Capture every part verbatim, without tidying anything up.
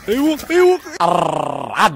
ايوا ايوا عض.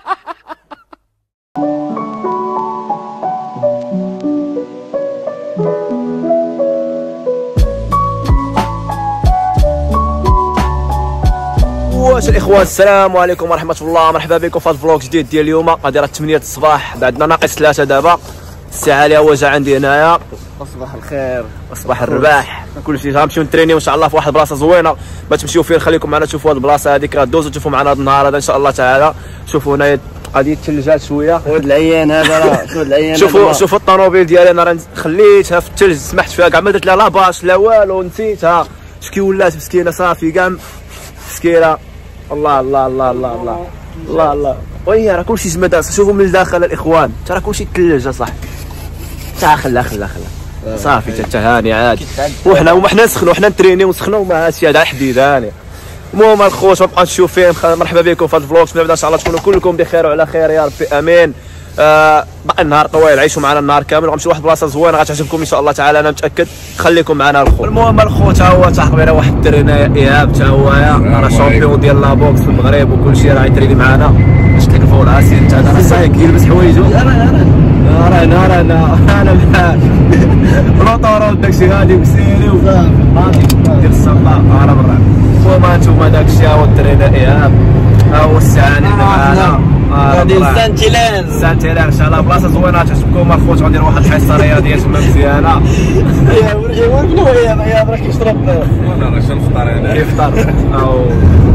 واش الاخوان، السلام عليكم ورحمه الله، مرحبا بكم في هذا الفلوق جديد ديال اليوم. غادي راه ثمانية الصباح، عندنا ناقص ثلاثة دابا، الساعه اللي هو جا عندي هنايا. صباح الخير صباح الرباح، كلشي غنمشيو نترينيو ان شاء الله في واحد البلاصه زوينه. ما تمشيو فين، خليكم معنا تشوفوا هذه البلاصه هذيك، غدوزو تشوفوا معنا هذا النهار هذا ان شاء الله تعالى. شوفوا هنايا غادي الثلجات شويه، خذ العيان هذا راه خذ العيان. شوفوا شوفوا الطوموبيل ديالي انا راه خليتها في الثلج، سمحت فيها كاع ما درت لها لا باش لا والو، نسيتها شكي ولات مسكينه صافي كاع مسكينه. الله الله الله الله الله الله الله وهي راه كلشي جماد. شوفوا من الداخل الاخوان، ترى كلشي ثلج صاحبي. تا خلا خلا خلا صافي تا هاني عادي. وحنا وما حنا نسخنوا، حنا نترينيو ونسخنوا ما هادشي هذا حديد هاني. المهم الخوت ما بقاوش تشوف فين، مرحبا بكم في هذا الفلوق. نبدا ان شاء الله تكونوا كلكم بخير وعلى خير يا ربي امين. آه باقي النهار طويل، عيشوا معنا النهار كامل، وغنمشيو لواحد البلاصه زوينه غتعجبكم ان شاء الله تعالى، انا متاكد. خليكم معنا الخوت. المهم الخوت ها هو صاحبي، راه واحد الدري هنايا ايهاب، تا هو راه شامبيون ديال لابوكس في المغرب وكلشي، راه يتريني معنا. باش تلقفوا راسي انت هذا راه سايق يلبس حوايجو. انا انا انا انا انا انا بحال روطورون داكشي غادي مسيري وغادي دير الصباح انا برا. المهم انتوما داكشي ها هو الدري ايهاب، ها هو السعاني معنا غادي سانتيلان سانتيلان ان شاء الله. بلاصه زوينه تعجبكم الخوت. غندير واحد الحصه رياضيه تما مزيانه. يا ولدي يا يا راه كيشرب انا راه شنفطر هنا يفطر او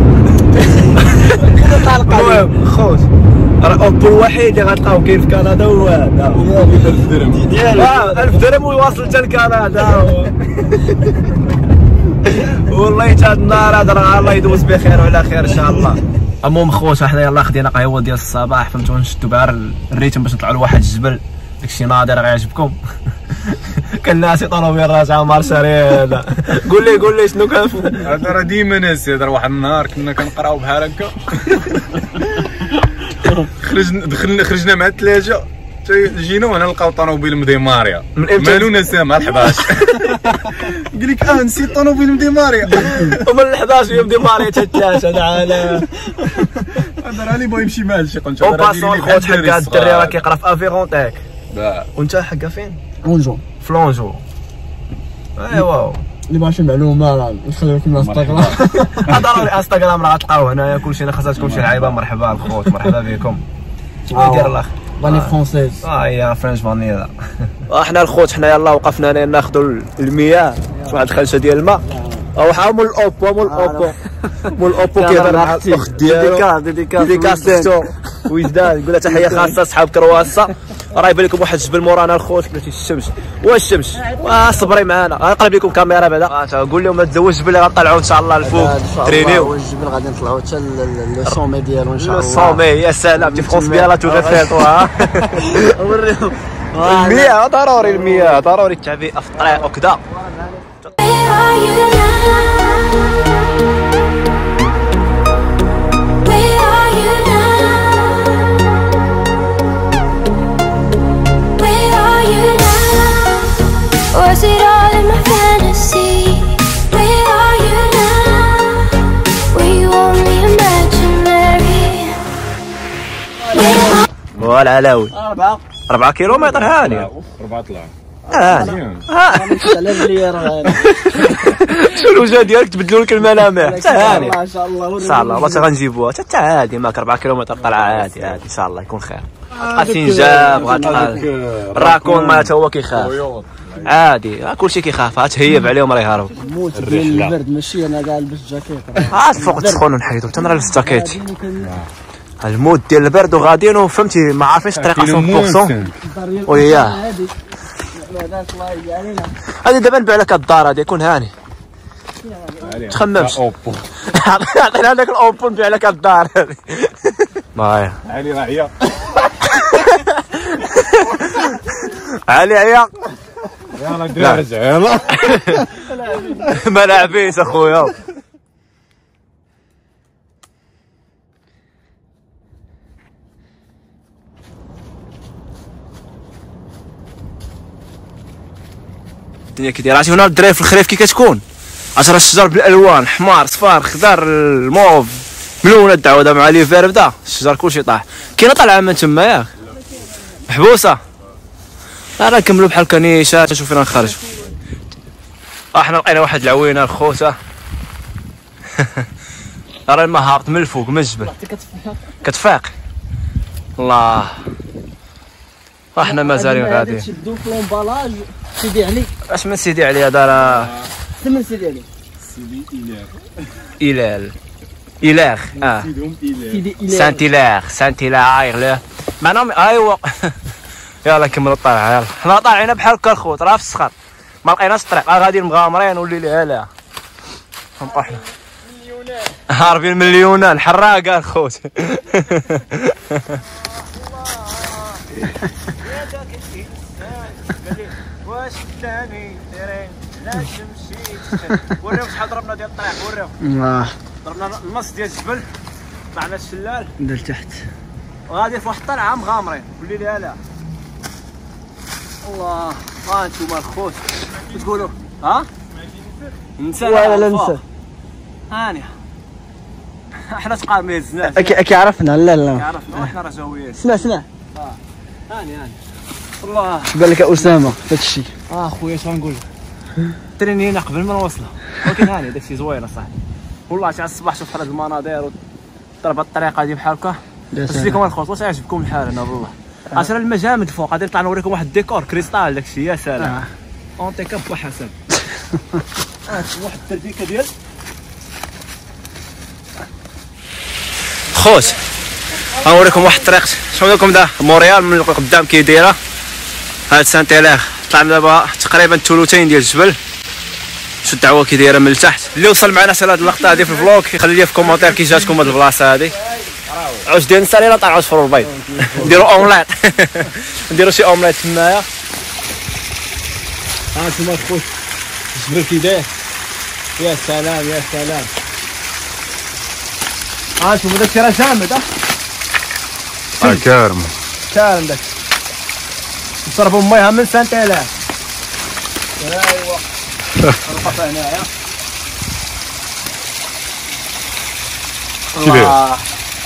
المهم خوت راه اوبو الوحيد اللي غتلقاو كاين في كندا هو هذا ألف درهم ديالو. اه ألف درهم ويواصل حتى لكندا. والله حتى هذا النهار هذا راه الله يدوز بخير وعلى خير ان شاء الله. المهم خوت حنا يلاه خدينا قهوه ديال الصباح، فهمتوا، نشدوا كاع الريتم باش نطلعوا لواحد الجبل. داكشي ناضر غيعجبكم. كان ناسي طوموبيل راجعه مارشاري هذا. قول لي قول لي شنو كان هذا راه ديما ناسي. هذا واحد النهار كنا كنقراو بحال هكا، خرجنا دخلنا خرجنا مع الثلاجه، جينا وهنا نلقاو طوموبيل مديماريا. مالو ناسا مع الحداش. قال لك اه نسيت طوموبيل مديماريا. ومن الحداش يوم ديماريا حتى الثلاثه تعالى. هذا راه اللي بغا يمشي مع الشيخ. او باسون خوت حق هاد الدري راه كيقرا في افيغونتيك. وانت حقا فين؟ لونجو فلونجو. ايوا اللي باغي شي معلومه راه نخلي لكم الانستغرام. ضروري انستغرام راه غتلقاو هنايا كلشي. انا خاصكم شي لعيبه. مرحبا الخوت، مرحبا بكم. شنو يدير الاخ؟ فاني فرونسيز. اه هي فرنش فانيلا. احنا الخوت حنا يلاه وقفنا هنا ناخذوا المياه، واحد الخلشه ديال الماء. او حا مول الاوبو مول الاوبو مول الاوبو كيهضر مع الاخت ديالو. ديديكاس ديديكاس لختو وجدان. يقول لها تحيه خاصه صحاب كرواسه. راه يبان لكم واحد الجبل مورانا الخوت، قلتي الشمس والشمس. صبري معانا، غنقلب لكم كاميرا بعدا. قول لهم ما تزوجش باللي غنطلعوا ان شاء الله الفوق ترينيو. الجبل غادي نطلعوا حتى لو سومي ديالو ان شاء الله. لو سومي يا سلام. تي فرونس بيان لا تو ريفيتو. ها وريهم المياه ضروري، المياه ضروري، التعبئه في الطريق وكذا. Was it all in my fantasy? Where are you now? Were you only imaginary? والعلاوي أربعة أربعة كيلومتر هانية. أربعة طلع هانية. ثلاث مليار. شو الوجه ديالك تبدلوا لك الملامح؟ حتى هاني ما شاء الله ان شاء الله. والله غنجيبوها حتى عادي. ماك أربعة كيلومتر طلعة عادي عادي ان شاء الله يكون خير. غتلقى سنجاب، غتلقى الراكون ما حتى هو كيخاف عادي. كلشي كيخاف، غتهيب عليهم راه يهربوا. موت ديال البرد ماشي انا كاع لبس جاكيت. عاد فوق السخون نحيدو حتى انا لبست جاكيت. المود ديال البرد وغاديين وفهمتي ما عارفينش الطريقه مية بالمية. وياه هذه دابا نبيع لك الدار هذه يكون هاني. تخممش. عطينا هذاك الاوبو نبيع لك الدار هذه. باهي علي راه عيا. علي عيا. يلاه دري رجع يلاه. ما لعبيش اخويا. الدنيا كي دايره. عرفتي هنا الدراري في الخريف كي كتكون عشرة الشجر بالالوان، حمار، صفار، خضر، الموف، ملونه الدعوه مع ليفير بدا الشجر كلشي طاح. كاينه طالعه من تما ياك محبوسه. راه نكملوا بحال كنيشات نشوف فين نخرجوا. احنا لقينا واحد العوينه الخوته راه الماء هابط من الفوق من الجبل كتفاق. الله احنا مازالين غاديين. شدو في لومبالاج سيدي علي. اش من سيدي علي هذا راه من سيدي علي سيدي إلال إلاخ اه سيدي إلال سانت إلاخ سانت إلاخ معنا ايوا. يلا نكملوا الطلعه. يلا حنا طالعين بحال هكا الخوت راه في الصخر ما لقيناش الطريق. راه غاديين مغامرين والليل عليها نبقاو حنا هاربين من اليونان الحراقه الخوت. واش ثاني دايرين لا تمشي وريهم شحال ضربنا ديال الطريق. وريهم الله ضربنا النص ديال الجبل طلعنا الشلال ندير تحت. وغادي في واحد الطلعه مغامرين والليل عليها. الله ها انتوما الخوت تقولوا ها ننسى لا لا ننسى. هاني احنا تقال ما يهزناش. كي عرفنا لا لا عرفنا احنا رجاويين. سمع سمع هاني هاني الله اش بان لك اسامه داك الشيء. اه خويا اش غنقول لك ترينينا قبل ما نوصلوا ولكن هاني داك الشيء زوين اصاحبي والله تاع الصباح شوف هاد المناظر وضرب الطريقه هادي بحال هكا. بس فيكم الخوت واش عجبكم الحال هنا والله اصلا المجامد فوق غادي نطلع نوريكم واحد الديكور كريستال داك الشيء يا سلام. اونتيكا بحسن واحد التربيكه ديال خوت. غنوريكم واحد الطريق شنو لكم دا مونريال من قدام كي دايره هاد سانت إلاخ. طلعنا دابا تقريبا ثلثين ديال الجبل. شو الدعوه كي دايره من لتحت. اللي وصل معنا حتى لهاد اللقطه هادي في الفلوق يخلي لي في كومونتير كي جاتكم هاد البلاصه هادي. عوج ديال السالينا طلعوا صفروا البيض نديروا اومليت نديروا شي اومليت تمايا. ها انتما الخوت الجبل كي داير يا سلام يا سلام. ها انتما داكشي راه جامد ها اه كارم كارم داك نشربوا ميها من سانت إلاخ. ايوا نوقف هنايا. الله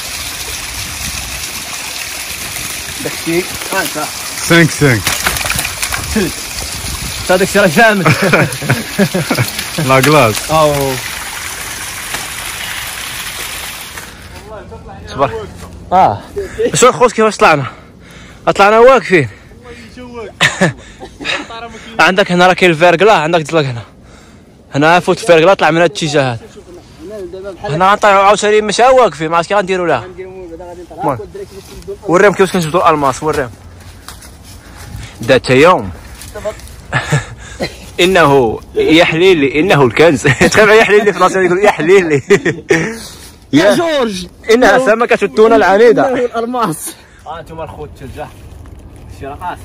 داكشي ها انت خمسة خمسة ثلج تا داكشي راه جامد. لا كلاس او صبر اه شوف خوت كيفاش طلعنا. طلعنا واقفين. عندك هنا راه كاين الفيركلا عندك تطلق هنا هنا فوت الفيركلا طلع من هاد الاتجاه هذا. هنا غنطلعوا عاوتاني ماشي واقفين ما عرفتش كي غنديروا لها. وريهم كيفاش كنجبدوا الالماس. وريهم ذات يوم انه يحلي لي انه الكنز. تخيل يحلي لي في راسي يقول يحلي لي يا جورج انها سمكه التونه العنيده. الالماس. ها انتم الخوت الثلجه شي راه قاصح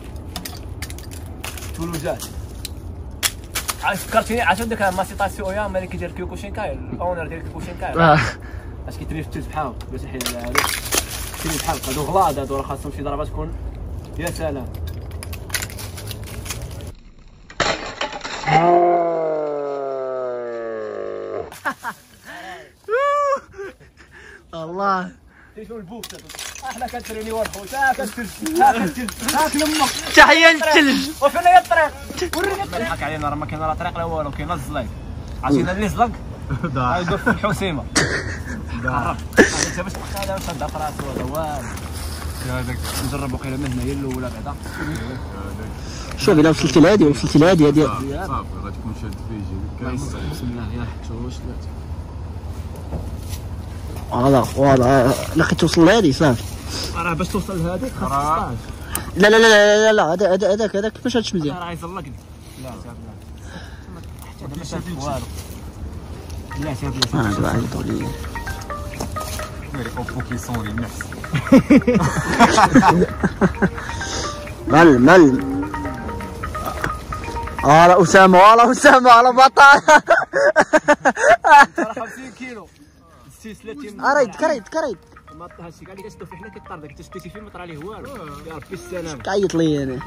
ثلوجات. عاد فكرتيني عاد ديك ماسيطاسيو يا ملي كيدير كيوكوشينكاي الاونر ديال كيوكوشينكاي اش كيتري في الثلج بحال هكا باش يحيد على هادو كاين بحال هكا. هادو غلاض هادو راه خاصهم شي ضربه تكون يا سلام. الله شوف البوك احنا كنترينيو الخوت. ها كنتلج ها كنتلج هاك لمك تحيه للثلج. وفين هي الطريق وريني الطريق. ضحك علينا راه ما كاين لا طريق لا والو كاين الزلايق. عرفتينا اللي زلق غيدور في الحسيمه. عرفت انت باش تبقى هذا شاد في راسو هذا والو. هذاك نجرب وقيله من هنا هي الاولى بعدا. شوف الا وصلتي لهادي وصلتي لهادي هادي صافي غتكون شاد فيجي. بسم الله يا حتوش هذا وهذا لقيت توصل لهادي صافي. راه باش توصل لهذيك خاصك ستاج. لا لا لا لا لا لا هذا هذاك هذاك كيفاش هادشي مزيان. راه يزلقني. لا لا حتى ما شافت والو. لا شاف لا اه دابا عيطوا لي. ميري اوبو كيصوني النفس. مال مال على اسامه على اسامه على بطال. خمسين كيلو ستين كريت كريت كريت ما طاهش كاع اللي كتشوف حنا كيطردك انت شتيتي فين ما طرا ليه والو. يا ربي السلام كعيط لي انا.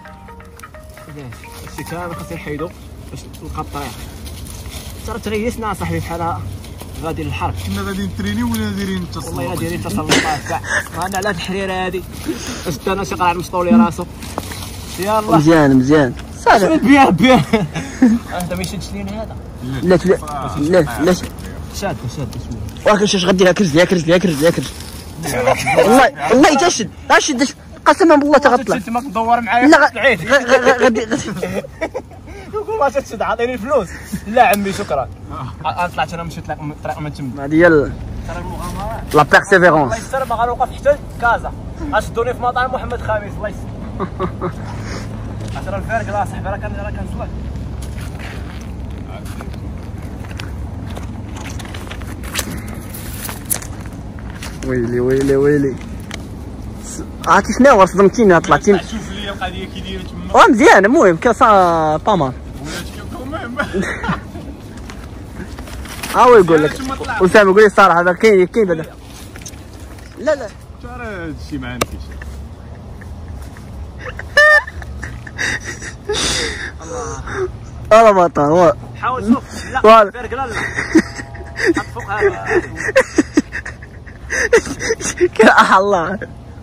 هادشي كامل خاص يحيدو باش نلقى الطريق. ترى تغيسنا صاحبي بحالها غادي للحرب. كنا غادي نترينيو ولا دايرين التصليح؟ والله الا دايرين تسلطات كاع. انا على هاد الحريره هادي شفت انا شي قرع مشطولي راسو. يلاه مزيان مزيان صافي بيان بيان. انت ما يشدش لينا هذا. لا لا لا شاد شاد شويه. واخا واش غدير كرز ليا كرز ليا كرز ليا كرز والله والله تشد غاشد قسما بالله تغطلع. انت ما تدور معايا لا العيد. غادي يقول ما تشد عطيني الفلوس. لا عمي شكرا. انا طلعت انا مشيت طريق من تما. هذه هي لا بيرسيفيرونس. الله يستر ما غنوقف حتى كازا. غاشدوني في مطعم محمد خامس الله يستر. عشرة الفارق راه صاحبي راه كان راه كنسلك. ويلي ويلي ويلي عرفتي شنو هو صدمتيني طلعتي. شوف لي القضيه كي دايره تما. اه مزيان المهم كاسا بامان. ها هو يقول لك اسامه يقول لي الصراحه هذا كاين كاين بعدا. لا لا ترى هادشي ما عندكش. الله ما طار حاول شوف. لا والله. الفارق لا لا حط فوق هذا. كاع الله.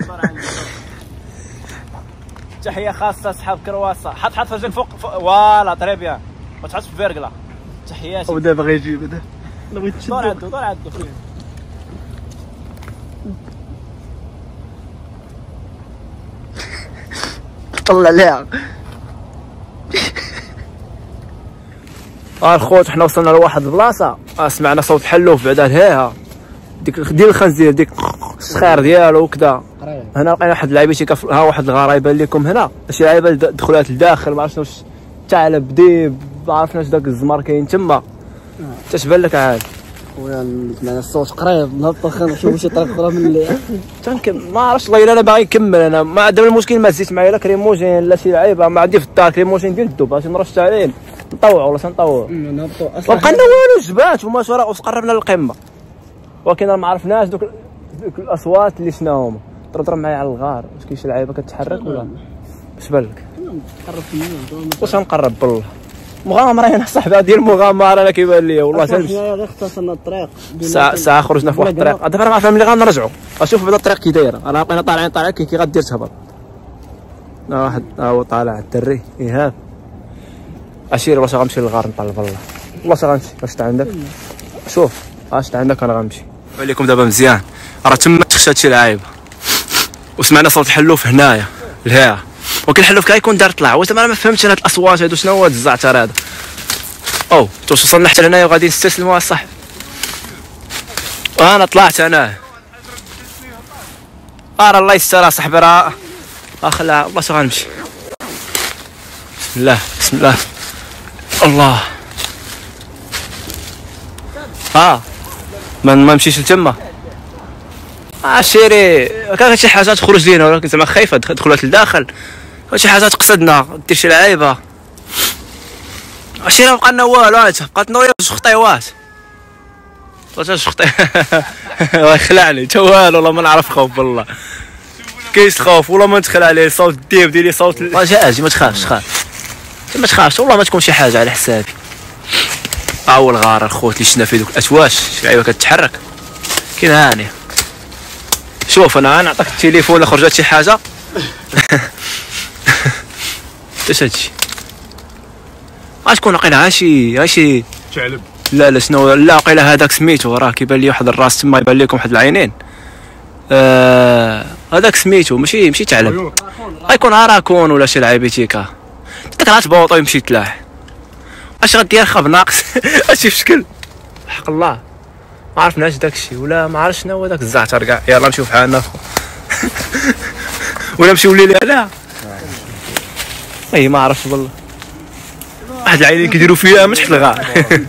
تحيه خاصه اصحاب كرواسه. حط حط فرجل فوق فوالا طري بيان ما تحطش في فيرقله. تحياتي. ودابا غيجيب هذا انا بغيت تشد. دور عندو دور عندو خويا. طلع ليها. اه الخوت حنا وصلنا لواحد البلاصه. آه سمعنا صوت حلوف بعدا لهيها ديك ديال الخنزير ديك الصخير ديالو وكذا. هنا لقينا واحد اللعيبه كف... ها واحد الغاره يبان لكم هنا شي لعيبه دخلات لداخل ما عرفتش واش ثعلب ديب ما عرفناش داك الزمر كاين تما. تشبان لك عاد خويا سمعنا الصوت قريب نهبط نشوفوا شي طريق اخرى من اللي تنكمل ما عرفتش والله الا انا باغي نكمل. انا ما عندنا المشكل ما زيت معايا لا كريموجين لا شي لعيبه ما عندي في الدار كريموجين ديال الدوب باش نرش عليه نطوعوا ولا نطوعوا. نهبطوا ما بقى لنا والو جبات وما شرا وقربنا للقمه ولكن ما عرفناش دوك دوك الاصوات اللي شناهم. تضرب معايا على الغار واش كاين شي لعيبه كتحرك ولا اش بان لك؟ قرب فيا واش غنقرب بالله مغامره هنا صاحبي ديال المغامره انا كيبان لي والله تنمشي. حنا غير اختصرنا الطريق ساعه ساعه خرجنا في واحد الطريق دابا ما عرفنا ملي غنرجعوا. اشوف بعدا الطريق كي دايره انا بقينا طالعين طالعين كي كي غدير تهبط. واحد ها هو طالع الدري ايهاب اشير واش غنمشي للغار نطلب الله والله غنمشي. واش عندك شوف اش عندك انا غنمشي. بان لكم دابا مزيان راه تما تخشات شي لعيبه وسمعنا صوت الحلوف هنايا لهيها ولكن الحلوف كيكون دار طلع واش انا ما فهمتش هاد الاصوات هادو شنو هو هاد الزعتر هذا. او توش وصلنا حتى لهنايا وغادي نستسلموا الصاحبي. وانا طلعت انا ارى الله يستر صاحبي راه اخلع والله شنو غنمشي. بسم الله بسم الله الله ها ما ما نمشيش لتما. اه شيري كان شي حاجه تخرج لينا ولكن زعما خايفه دخلت لداخل شي حاجه تقصدنا دير شي لعيبه. شي راه بقى لنا والو بقات لنا جوج خطيوات ولا جوج خطيوات. الله يخلعني تا والو والله ما نعرف خوف بالله كاينش خوف والله ما ندخل عليه صوت الديب ديري صوت رجاء اجي ما تخافش خاف ما تخافش والله ما تكون شي حاجه على حسابي. ها هو الغار الخوت اللي شفنا فيه دوك الاتواش شي لعيبه كتحرك كاين هانيه. شوف انا نعطيك التليفون الا خرجت شي حاجه. اش هادشي غتكون عقيله شي ها شي ثعلب. لا لا شنو لا عقيله هذاك سميتو راه كيبان لي واحد الراس تما يبان لكم واحد العينين. آه هذاك سميتو ماشي ماشي ثعلب غيكون هراكون ولا شي لعيبيتيكا داك غتبوطو يمشي تلاح. اش غدير خاب ناقص اش في شكل حق الله ما عرفناش داكشي ولا ما عرفت شنو هو داك الزعتر كاع. يلاه نمشيو بحالنا ولا نمشيو ليلة لا اي ما عرفتش والله واحد العينين كيديروا فيها من تحت الغار.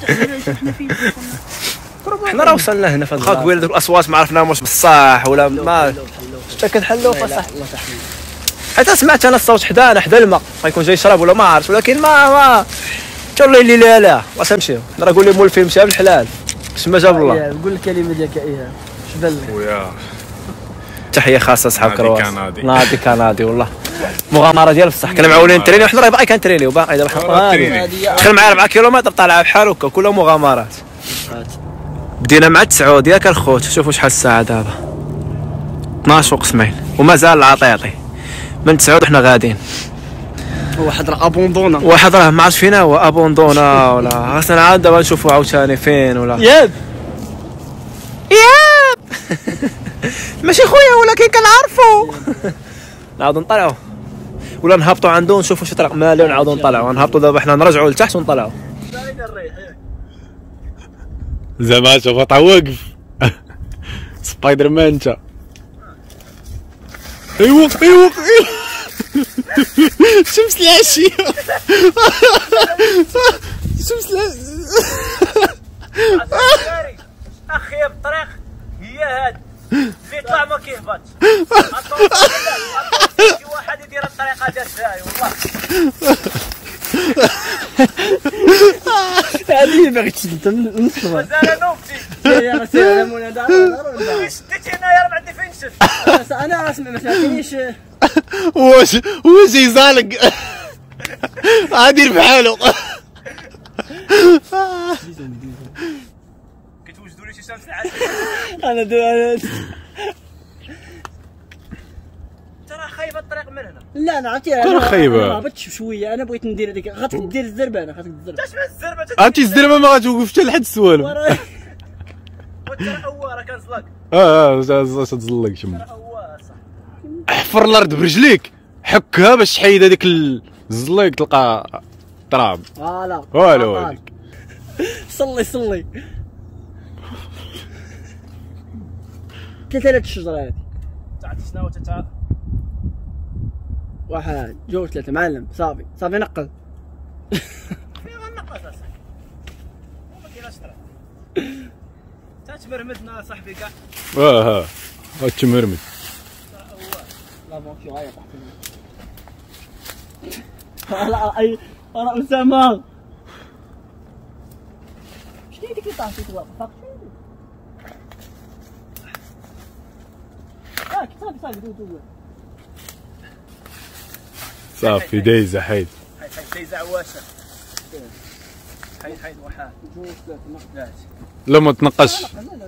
حنا راه وصلنا هنا في هاد الغار دوك الاصوات ما عرفناهم واش بصح ولا ما شتا كنحلوها صح حتى سمعت انا الصوت حدانا حدا الماء غيكون جاي يشرب ولا ما عرفت ولكن ما ما والله اللي لا لا واش نمشيو راه قول لي مول الفيلم مشى بالحلال اسما جاب الله. قول الكلمه ديالك ايهاب اش بان لك؟ خويا تحيه خاصه اصحاب كرواس كندي ناضي كندي والله مغامره ديال بصح كنا معولين تريني وحنا راه باقي كنترينيو باقي دابا تريني. دخل معايا أربعة كيلومتر طالع بحال هكا كلها مغامرات. بدينا مع تسعود ياك الخوت. شوفوا شحال الساعه دابا اثناش وقسمين ومازال العطيطي من تسعود وحنا غاديين. واحد راه ابوندونا، واحد راه ما عرفش فينا هو ابوندونا ولا خاصنا عاد دابا نشوفوا عاوتاني فين ولا ياب ياب ماشي خويا ولكن كنعرفو. نعاودو نطلعو ولا نهبطوا عنده ونشوفوا شي طريق مالي ونعاودو نطلعو. نهبطوا دابا حنا نرجعوا لتحت ونطلعوا. زعما شوف طا واقف سبايدر مان انت. ايوا ايوا شمس العشيه شمس العشيه. اخي الطريق هي هاد اللي طلع ما كيهبطش. شي واحد يدير الطريقه ديال الزاي والله. هذه باغي تشد نص مازال نوبتي يا راه سير على مولا دار شديتي هنايا راه ما عندي فين نشد. انا راه ما سمعتنيش. واش واش يزالق غادير بحالو. كتوجدوا لي شي شمس العاشر. انا انا ترى خايبه الطريق من هنا. لا انا عرفتي ترى خايبة. ما هبطتش بشويه. انا بغيت ندير هذيك خاطرك دير الزربانه خاطرك الزربانه. اش من الزربه عرفتي الزربه ما غاتوقف حتى لحد السوالف. وراه ترى هو راه كنزلق. اه اه تزلق شم. هو صح. حفر الارض برجليك حكها باش تحيد هذيك الزليق تلقى تراب. فوالا والو هذيك. صلي صلي. ثلاثة هاد الشجرة هادي. تعرف شنو تتع واحد جوج ثلاثة معلم. صافي صافي نقل. فين غنقص اصاحبي؟ ما كايناش طريق. تتمرمدنا صاحبي كاع. اه اه التمرمد. لا ماشي غاية لا اي انا اسامه. شنو هذيك اللي طاحت واقفه؟ اه صافي صافي دو دو صافي دايزه حيد. حيد حيد دايزه عواسه. حيد حيد واحد جوج ثلاثة نقل. لا ما تنقصش.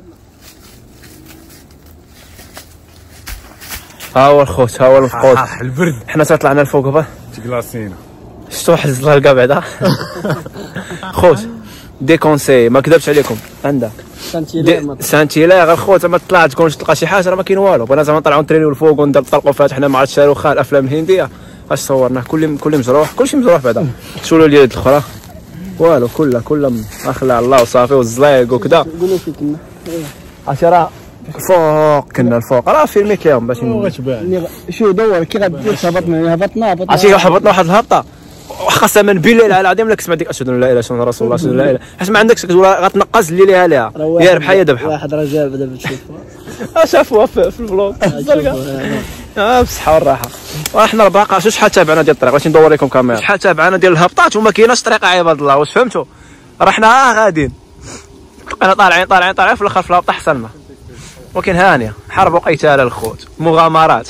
ها هو الخوت ها هو المفقود. البرد حنا طلعنا الفوق با تكلاسينا. شتو واحد الزلال كاع بعدا. خوت ديكونسي ما كذبش عليكم عندها سانتيلا سانتيلا غير خوت ما تطلع تكون تلقى شي حاجه راه ما كاين والو. بغينا زعما نطلعوا نترينيو الفوق ونطلقوا فاتحنا مع الشاروخان الافلام الهنديه. اش صورنا كل كل مجروح كلشي مجروح بعدا. شو اليد الاخرى والو كلها كلها اخلع الله وصافي والزلايق وكذا. قولوا فيك لنا عرفتي راه الفوق كنا الفوق راه فيلميت لهم باش شو دور كي غدير هبطنا هبطنا هبطنا. عرفتي هبطنا واحد الهبطه قسما بالله على العظيم لك سمعت ديك اشهد ان لا اله الا الله رسول الله اشهد ان لا اله حيت ما عندكش غتنقص اللي ليها ليها يا ربحه يا ذبحه. واحد راه جاب دابا تشوف شافوها في الفلوق اه بالصحه والراحه. وحنا باقا شو شحال تابعنا ديال الطريق باش ندور لكم كاميرا. شحال تابعنا ديال الهبطات وما كايناش طريقه عباد الله. واش فهمتوا؟ راه حنا اه غاديين انا طالعين طالعين طالعين في الاخر في الهبطه حصلنا. ولكن هانيه حرب وقتال الخوت مغامرات.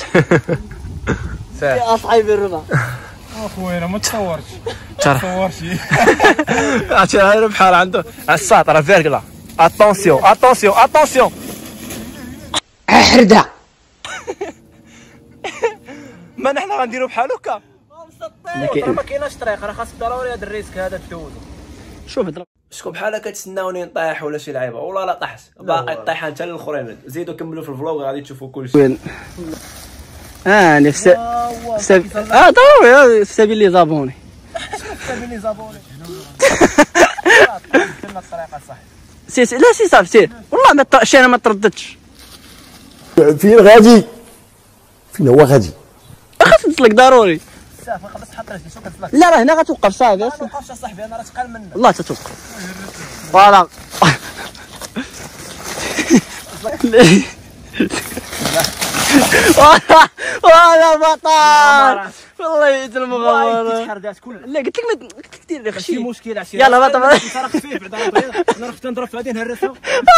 اصحابي الربا اخويا ما تصورش ما تصورش. عرفتي هاي بحال عنده الساط راه فيركلا. اتونسيون اتونسيون اتونسيون حرده. ما نحنا غنديروا بحال هكا. ما كايناش طريق راه خاص ضروري هذا الريسك هذا تدوزو. شوف اضرب شكون بحال كتسناوني نطيح ولا شي لعيبه والله لا طحت باقي طيحان حتى للاخرين. زيدوا كملوا في الفلوق غادي تشوفوا كلشي. وين اه نفس اه ضروري في سبيل لي زابوني. سبيل لي زابوني. كنا الطريقه صح. سير لا سي صافي سير والله ما الشيء انا ما ترددتش. فين غادي؟ فين هو غادي؟ خاص تطلق ضروري. صافي بس حط راسك شو كتطلق. لا راه هنا غتوقف صافي. ما توقفش اصاحبي انا راه تقال منك. والله تتوقف. فوالا وانا بطل والله يجي المغامرة. لا قلت لك ما قلت لك دير لي ماشي خشي مشكل عشير. يلا بطل. راه خفيف بعدا انا رحت نضرب في غادي نهرسها.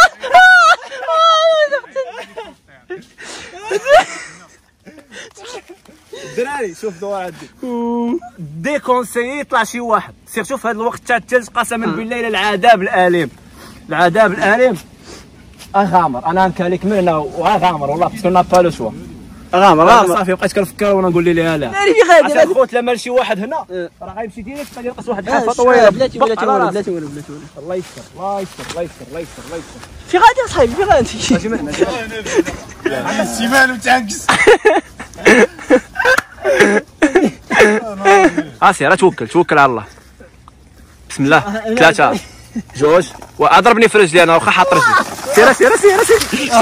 الدراري شوف دور عندي ديكونسيي يطلع شي واحد سير شوف هذا الوقت تاع الثلج قسما بالله الى العذاب الاليم العذاب الاليم اغامر انا نكاليك من هنا وغامر والله باسكو نا با لو شوا غامر غامر صافي بقيت كنفكر وانا نقول لها لا ناري في غادي عشان خوت لما شي واحد هنا راه غيمشي ديريكت غادي يلقى واحد الحافه طويله طويله بلاتي بلاتي والو بلاتي والو بلاتي والو الله يستر الله يستر الله يستر الله يستر الله يستر في غادي اصاحبي في غادي ماشي من هنا السيمان وتعكس. اسير راه توكل توكل على الله. بسم الله ثلاثة جوج واضربني في رجلي انا واخا حاط رجلي. سير سير سير سير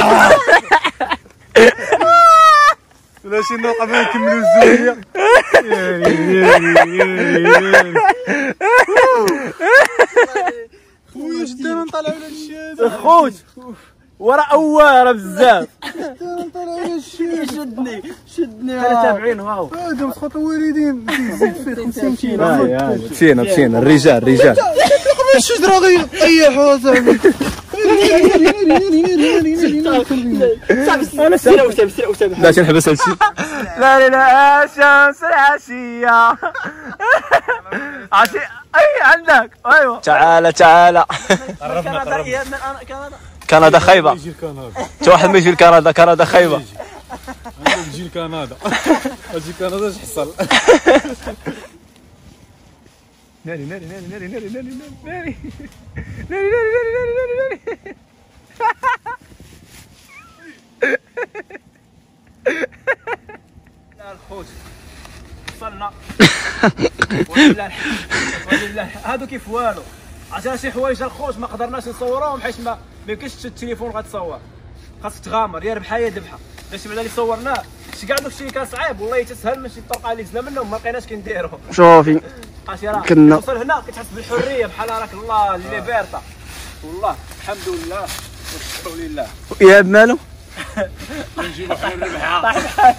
ولا شي نلقى بها نكملوا الزوجيه. خويا اش دينا نطلعوا على الشي هذا خوت ورا اواره بزاف. شدني شدني انا تابعين واو هذا مسخط الوالدين زيد فيه خمسين كيلو. مشينا مشينا الرجال الرجال قبل الشجره غير طيحوا اصاحبي. انا سير وسام سير وسام باش نحبس هادشي. لا لا الشمس العشيه عشي اي عندك ايوه تعال تعال. كندا هي من انا كندا كندا خايبه. يجي لكندا حتى واحد ما يجي لكندا كندا خايبه. يجي لكندا اجي كندا اش حصل. ناري ناري ناري ناري ناري ناري ناري ناري ناري ناري ناري ناري لا الخوت وصلنا ولله الحمد ولله هادو كيف والو. عشان شي حوايج الخوت ما قدرناش نصوروهم حيت ما يمكنش تشد التليفون غتصور خاصك تغامر يا ربحه يا ذبحه. باش بعدا اللي صورناه شي كاع داكشي اللي كان صعيب والله تسهل من شي طرقه اللي زنا منهم ما لقيناش كنديرو. شوفي كنا توصل هنا كتحس بالحريه بحال راك الله ليبرتا والله الحمد لله والشكر لله. يا مالو نجيب اخر الربحه.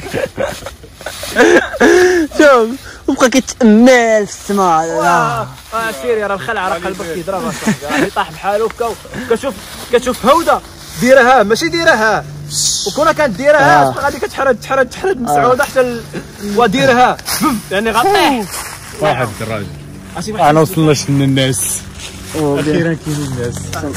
شوف وبقى كيتامل في السماء. اه سيري راه الخلعه راه قلبك كيضرب اصاحبي يطيح بحالو هكا كتشوف كتشوف هوده ديرها ماشي ديرها وكون كانت ديرها غادي كتحرد تحرد تحرد مسعوده حتى وديرها يعني غطيح واحد الدراجه. انا وصلناش للناس اخيرا كاين الناس.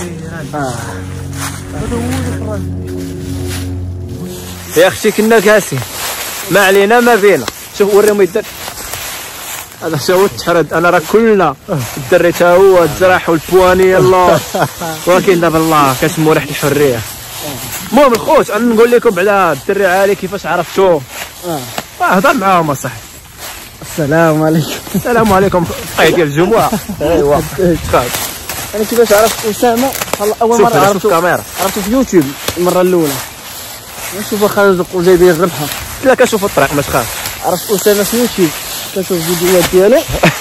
يا اختي كنا كاسين ما علينا ما بينا. شوف وريهم يدك هذا شو تحرد. انا راه كلنا الدري تا هو الجراح والبواني الله ولكن دابا الله كنسمو ريحه الحريه. المهم الخوت انا نقول لكم بعدا الدري عالي كيفاش عرفتوه. اه هضر معاهم اصاحبي. السلام عليكم. السلام عليكم في ديال الجمعه. ايوا انا كيفاش عرفت اسامه اول مره عرفتو الكاميرا عرفتو في يوتيوب المره الاولى. نشوفو خارج وجايبين الربحه لا كنشوف الطريق ما تخاف. عرفت اسامه في يوتيوب كنشوف فيديوهات ديالو.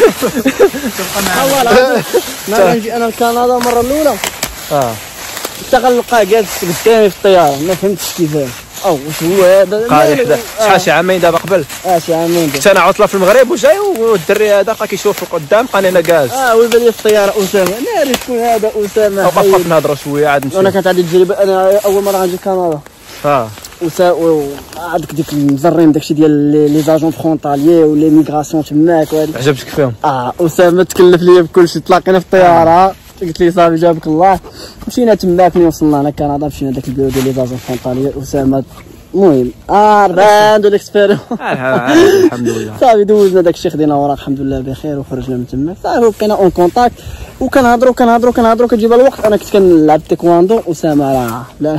اول عرفت نجي انا لكندا المره الاولى اه حتى غنلقاه جالس قدامي في الطياره ما فهمتش كيفاش او واش هو هذا. قال حدا شحال شي عامين دابا قبل. اه شي عامين كنت انا عطله في المغرب وجاي والدري هذا بقى كيشوف قدام بقاني انا جالس. اه ويبان لي في الطياره اسامه ناري شكون هذا اسامه. وقفنا نهضروا شويه عاد نمشي. انا كانت عندي تجربه انا اول مره غنجي كندا. اه وسا عندك ديك المزرين داكشي ديال لي زاجون فرونطاليي ولي ميغراسيون تماك وهذيك. عجبتك فيهم؟ اه اسامه تكلف لي بكلشي. تلاقينا في الطياره قلت لي صافي جابك الله. مشينا تماك ملي وصلنا لكندا مشينا داك البيرو ديال لي زاجون فرونطاليي. اسامه المهم اه راندو ليكسبيريون. الحمد لله صافي دوزنا داك الشيء خدينا وراك الحمد لله بخير وخرجنا من تماك صافي بقينا اون كونتاكت وكنهضروا كنهضروا كنهضروا كتجيب الوقت. انا كنت كنلعب تايكواندو اسامه راه لا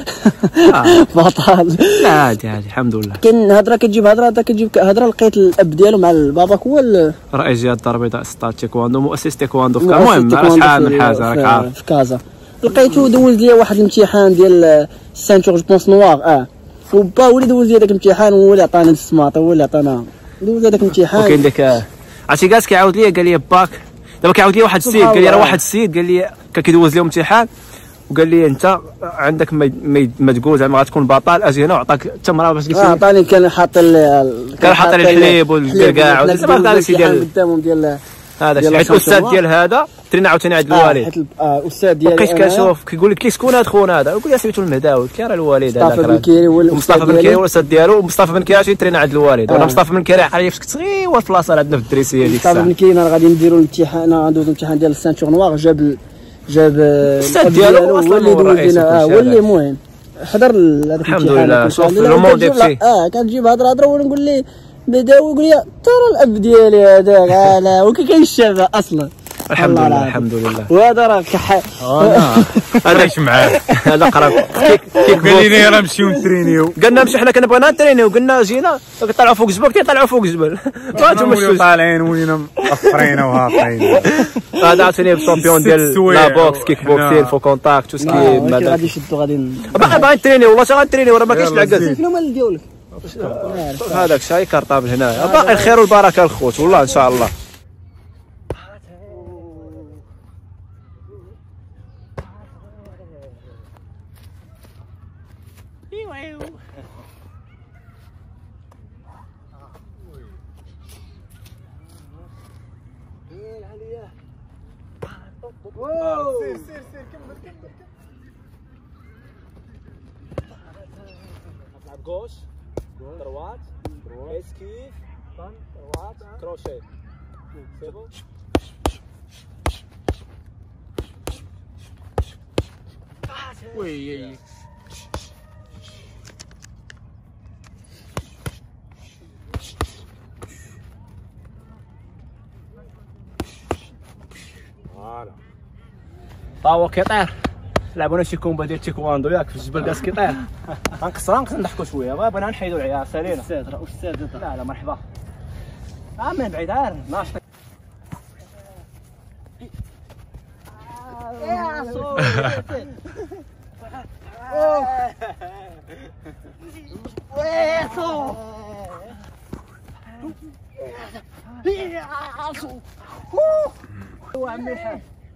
بطل. لا عادي عادي الحمد لله. كاين هضره كتجيب هضره هذا كتجيب هضره. لقيت الاب ديالو مع باباك هو رئيس جهه الدار البيضاء ستاد تايكواندو مؤسس تايكواندو في المهم راه شحال من حاجه راك عارف في كازا. لقيتو دوز لي واحد الامتحان ديال السانتور جو بونس نوار اه وبا ولي دوز لي داك الامتحان هو اللي عطاني السماط هو اللي عطانا دوز هذاك الامتحان. وكاين ديك عرفتي كاس كيعاود لي قال لي باك دابا كيعاود لي واحد السيد قال لي راه واحد السيد قال لي كان كيدوز لهم امتحان وقال لي انت عندك ما تقول زعما غتكون بطل اجي هنا وعطاك التمره باش قلت اه عطاني كان حاط كان حاط لي الحليب والكركاع زعما قال لي ديال قدامهم ديال هذا الشيء. حيت الاستاذ ديال هذا ترينا عاوتاني عند الوالد. حيت الاستاذ ديالي بقيت كنشوف كيقول لك شكون هذا خونا هذا يقول لي سميتو المهداوي قلت له راه الوالد هذاك مصطفى بن كيري هو مصطفى بن كيري هو الاستاذ ديالو ومصطفى بن كيري ترينا عند الوالد. وانا مصطفى بن كيري عارف كنت صغير في لاصال عندنا في الدريسيه ديك الساعه. مصطفى بن كيري راه غادي نديرو الامتحان ندوزو الامتحان ديال السانتور نوار جاب جاب الاستاذ ديالو هو اصلا اللي هو دوز الرئيس لنا اه وكلشي هو اللي هذا. المهم حضر هذاك الحمد لله. شوف الموند ديالك اه كنجيب هضره هضره ونقول ليه بدا ويقول لي ترى الاب ديالي هذاك انا وكي كيشابه اصلا. الحمد لله الحمد لله. وهذا راه كح هذا ايش معاه هذا قرب كيك كيك قال لي راه نمشيو نترينيو قلنا مشي حنا كنا بغينا نترينيو قلنا جينا كيطلعوا فوق الجبل كيطلعوا فوق الجبل هانتوما وليو طالعين ولينا مقصرين وهابطين. هذا عاوتاني الشامبيون ديال لا بوكس كيك بوكسين فو كونتاكت تو سكي غادي يشدوا غادي باقي باغي نترينيو والله تا غنترينيو راه ما كاينش العكاز. شنو مال ديالك هذاك الشاي كارطابل هنايا باقي الخير والبركه الخوت والله ان شاء الله. سير سير سير كمل كمل نلعب غوش دروات اسكيف طن دروات كروشيه سيبو وي فوالا طاوة كيطير لعبونا شي كومبا ديال تيكواندو ياك في الجبل كاس كيطير غنقصرها نقصر نضحكوا شويه بغينا نحيدوا العيار سالينا استاذ راه استاذ لا لا مرحبا اه من بعيد عار ناشط وعمي الحاج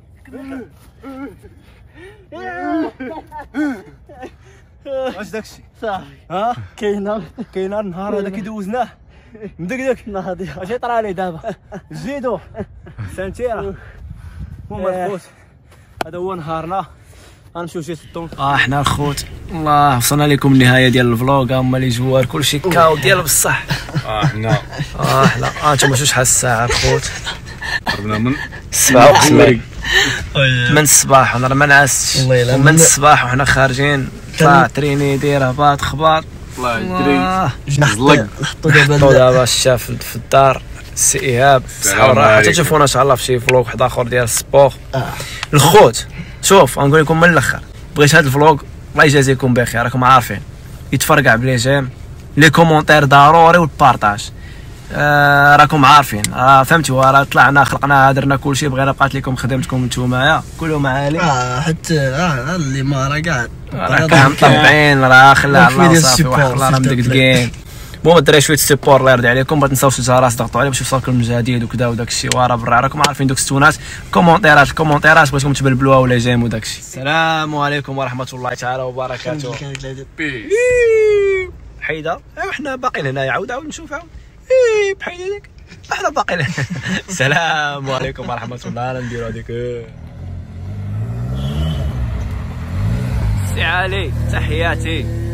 واش داكشي صافي ها كاينه كاينه النهار هذا كي دوزناه مدقدق ناضي اش يطرى لي دابا زيدو سنتيره المهم الخوت هذا هو نهارنا غنمشيو شي ستون. اه حنا الخوت الله وصلنا لكم النهايه ديال الفلوغ هما لي جوار كلشي كاو ديال بصح. اه حنا اه حنا اه انتم شوف شحال الساعه الخوت قربنا من السبعة وخمسين من الصباح وانا ما نعستش من الصباح وحنا خارجين طلع تريني داير هباط خباط الله يدري نزلق نحطوا دابا نحطو دابا الشاف في الدار السي ايهاب الصحه والراحه حتى تشوفونا ان شاء الله في شي فلوغ واحد اخر ديال السبور. الخوت شوف غنقول لكم من الاخر بغيت هذا الفلوغ الله يجازيكم بخير راكم عارفين يتفرقع بلي جيم لي كومونتير ضروري والبارطاج. آه راكم عارفين آه فهمتوا راه طلعنا خلقنا درنا كلشي بغينا بقات لكم خدمتكم نتوما كلوا معالي اه حتى اه اللي ما راه كاع راه كاع مطبعين راه خلى الله صافي واحد الله راه مدقدقين. المهم الدراري شويه سيبور الله يرضي عليكم ما تنساوش الجرس ضغطوا عليه باش يوصلكم الجديد وكذا وداك الشيء وراه برا راكم عارفين دوك الستونات كومونتيرات الكومونتيرات بغيتكم تبلبلوها ولا جيم وداك الشيء. السلام عليكم ورحمه الله تعالى وبركاته. حيده ايوا حنا باقيين هنايا عاود عاود نشوف عاود اي بحال هذيك احنا باقيين. السلام عليكم ورحمه الله. انا نديرو هذيك سي علي تحياتي.